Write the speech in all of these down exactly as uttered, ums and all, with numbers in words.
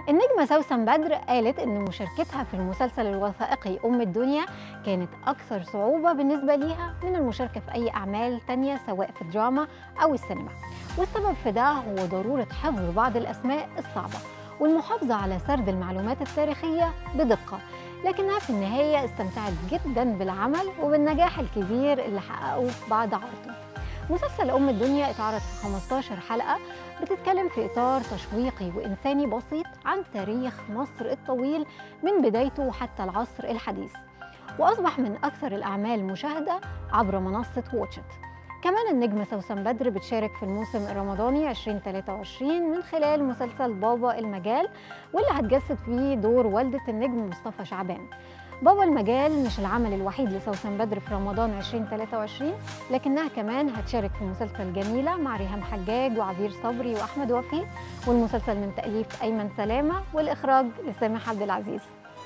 النجمة سوسن بدر قالت إن مشاركتها في المسلسل الوثائقي أم الدنيا كانت أكثر صعوبة بالنسبة ليها من المشاركة في أي أعمال تانية سواء في الدراما أو السينما، والسبب في ده هو ضرورة حفظ بعض الأسماء الصعبة والمحافظة على سرد المعلومات التاريخية بدقة، لكنها في النهاية استمتعت جدا بالعمل وبالنجاح الكبير اللي حققه بعد عرضه. مسلسل أم الدنيا اتعرض في خمستاشر حلقة بتتكلم في إطار تشويقي وإنساني بسيط عن تاريخ مصر الطويل من بدايته حتى العصر الحديث، وأصبح من أكثر الأعمال مشاهدة عبر منصة واتشت. كمان النجمة سوسن بدر بتشارك في الموسم الرمضاني ألفين وثلاثة وعشرين من خلال مسلسل بابا المجال، واللي هتجسد فيه دور والدة النجم مصطفى شعبان. بابا المجال مش العمل الوحيد لسوسن بدر في رمضان ألفين وثلاثة وعشرين، لكنها كمان هتشارك في مسلسل جميلة مع ريهام حجاج وعبير صبري وأحمد وفيق، والمسلسل من تأليف أيمن سلامة والإخراج لسامح عبد العزيز.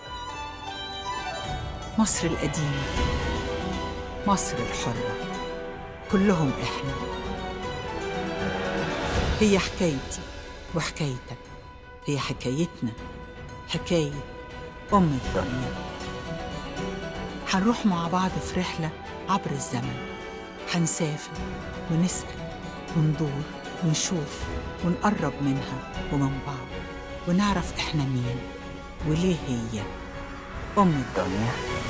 مصر القديمة، مصر الحرة، كلهم إحنا. هي حكايتي وحكايتك، هي حكايتنا، حكاية أم الدنيا. هنروح مع بعض في رحلة عبر الزمن، هنسافر ونسأل وندور ونشوف ونقرب منها ومن بعض ونعرف إحنا مين وليه هي أم الدنيا.